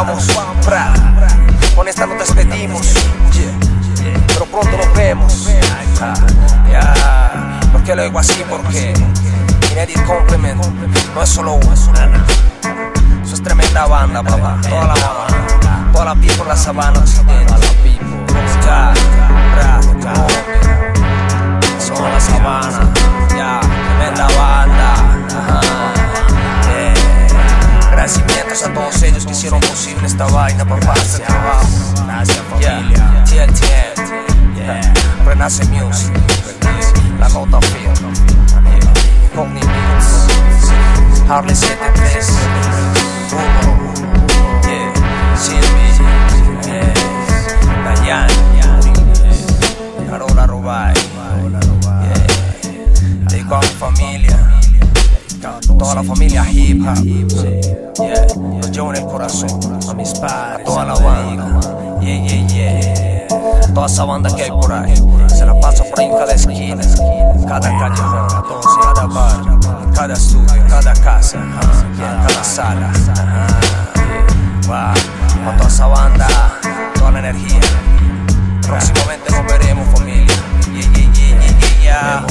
vamos, con esta nos despedimos, pero pronto nos vemos. ¿Por qué lo digo así? Porque Inédit Complement no es solo uno, eso es tremenda banda, papá. Toda la people en la sabana occidente, son la sabana, tremenda banda. Agradecimientos a todos ellos que hicieron posible esta vaina, papá, este trabajo. Gracias, familia. TLTN, Renace Music, La Nota Film, Cogni Beats, Harley 73, Silvi, Dayan, Carola Rubay. Dedico a mi familia, toda la familia hip hop, los llevo en el corazón, a mis padres, a toda la banda, toda esa banda que hay por ahí, se la paso por ahí en cada esquina, cada callejón, cada bar, cada estudio, cada casa, cada sala. Con toda esa banda, toda la energía. Próximamente nos veremos, familia.